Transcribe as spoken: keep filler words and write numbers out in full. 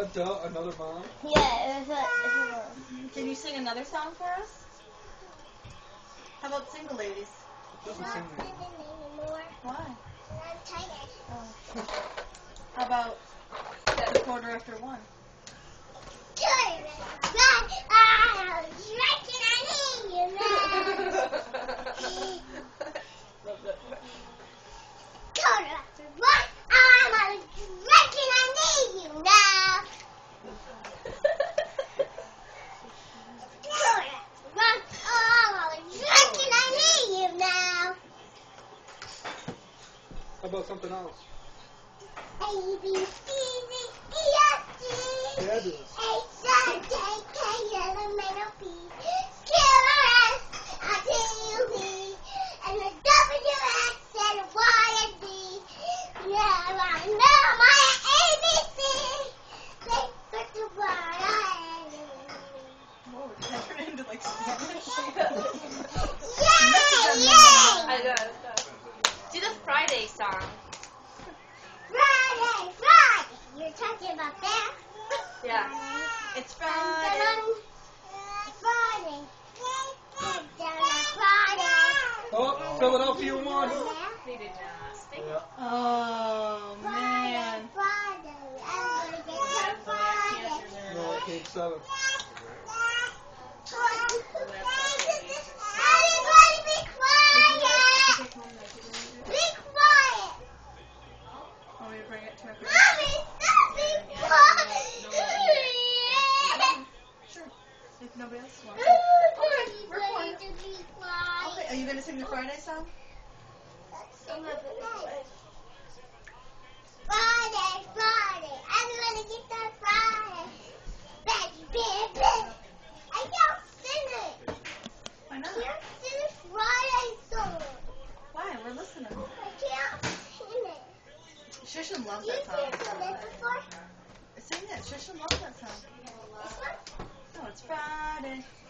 Uh, duh, another mom? Yeah, it was a, it was a... Can you sing another song for us? How about Single Ladies? Doesn't sing that. Why? I'm tired. Oh. How about that quarter after one? Quarter after one, I was reckon I need you now. Love that. Quarter after one, I was reckon I need you now. Quarter after one, I was reckon I need you now. How about something else? A, B, C, D, E, F, G, Fabulous. H, I, J, K, L, M, N, O, P, Q, R, S, I, T, U, V, and the W, X, and the Y, and Z. Now I know my A B C. They put the word I Whoa, did that turn into like Spanish? Yay! Yay! I got it. Do the Friday song. Friday, Friday. You're talking about that? Yeah. It's Dun, Friday. dun, dun. Friday. Dun, dun, dun, Friday. Oh, Philadelphia won. They did not. They Yeah. Oh, man. Friday, I'm gonna get some Friday. No, game seven. Everybody be quiet! Be quiet! Want me to bring it to my friend? Mommy, stop being quiet! Sure. If nobody else wants it. Everybody to be Okay, quiet. are you going to sing the Friday song? Friday, Friday, everybody get that Friday. Betty, Betty, Betty. I can't sing it. Why I not? can't sing the Friday song. Why? We're listening. I can't sing it. Shishan loves You that song. sing it before? Sing it. Shishan loves that song. This one? No, it's Friday.